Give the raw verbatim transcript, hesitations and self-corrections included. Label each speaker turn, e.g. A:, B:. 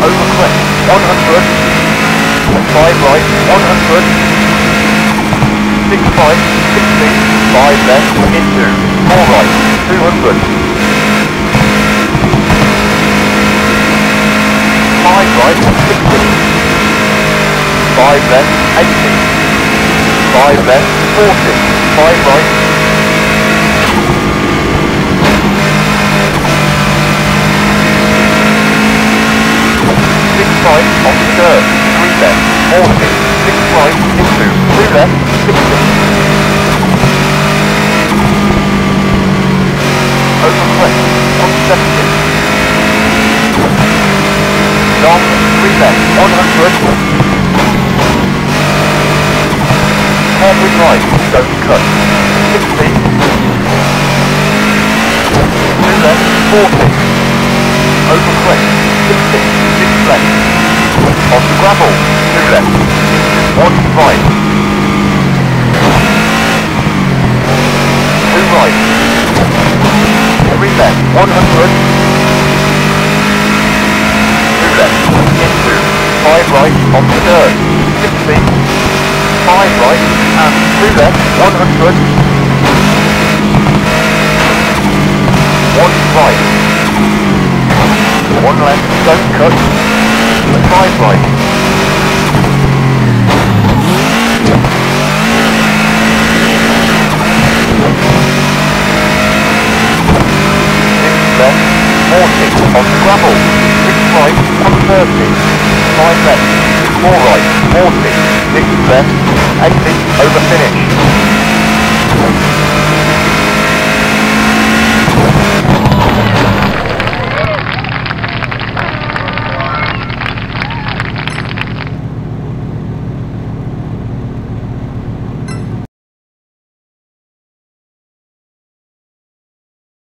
A: over crest, one hundred, five right, one hundred, six right, sixty, five left, into, four right, two hundred, five right, sixty, five left, eighty, five left, forty, five right, six right, on the curve, three left, forty, six right, into, two left, sixty, over crest, one seventy, long, three left, one hundred, hairpin right, don't cut, sixty, two left, forty, over crest, sixty, six left, on the gravel, two left, one right, two right, three left, one hundred, two left, into, five right, on the third, sixty, five right, and two left, one hundred, one right, one left, don't cut, five right, six left, forty, on the gravel, six right, one thirty, five left, four right, forty, six left, eighty, over finish.